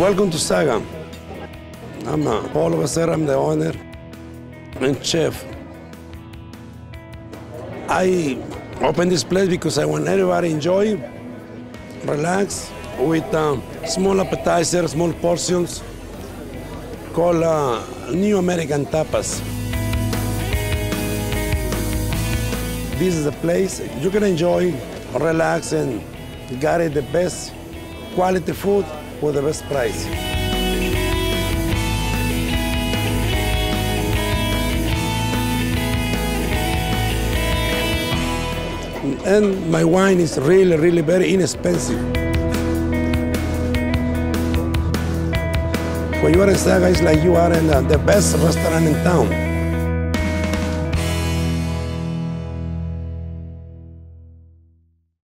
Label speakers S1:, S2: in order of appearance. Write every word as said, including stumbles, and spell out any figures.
S1: Welcome to Saga. I'm uh, Paul Over I'm the owner and chef. I opened this place because I want everybody to enjoy, relax, with um, small appetizers, small portions, called uh, New American Tapas. This is a place you can enjoy, relax, and get it the best quality food for the best price. And my wine is really, really very inexpensive. When you are in Saga, it's like you are in the, the best restaurant in town.